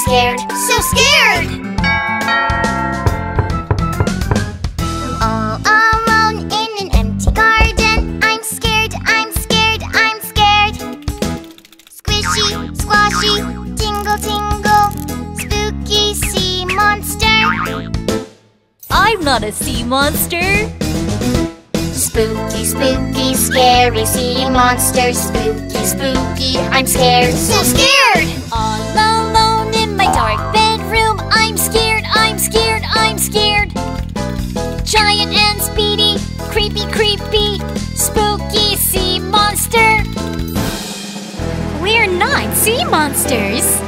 scared, so scared. All alone in an empty garden. I'm scared, I'm scared, I'm scared. Squishy, squashy, tingle, tingle, spooky sea monster. I'm not a sea monster. Spooky, spooky, scary sea monster. Spooky, spooky, I'm scared, so scared. All alone in my dark bedroom. I'm scared, I'm scared, I'm scared. Giant and speedy, creepy, creepy, spooky sea monster. We're not sea monsters.